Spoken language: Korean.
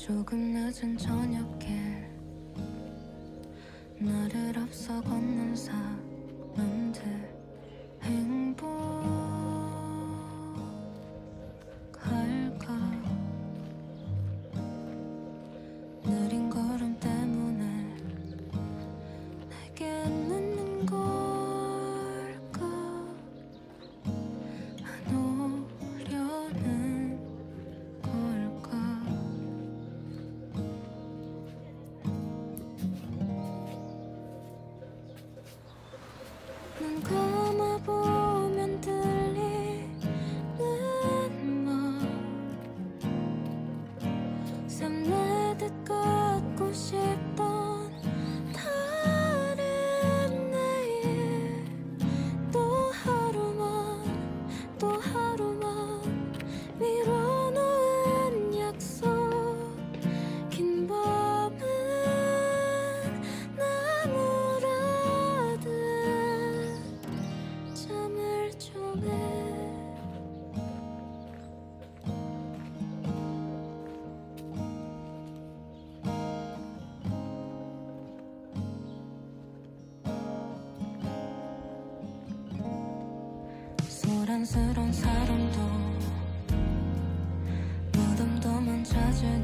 조금 늦은 저녁에 나를 앞서 걷는 사람들 행복할까? 느린 걸음 때문에 내게 늦는 걸까? 안 오려는 걸까? 눈 감아보면 들리는 말 샘내듯 갖고 싶던 다른 내일 또 하루만 밀어놓은 약속 긴 밤은 나무라듯 잠을 청해 소란스러운 사람도 무덤도만 찾으니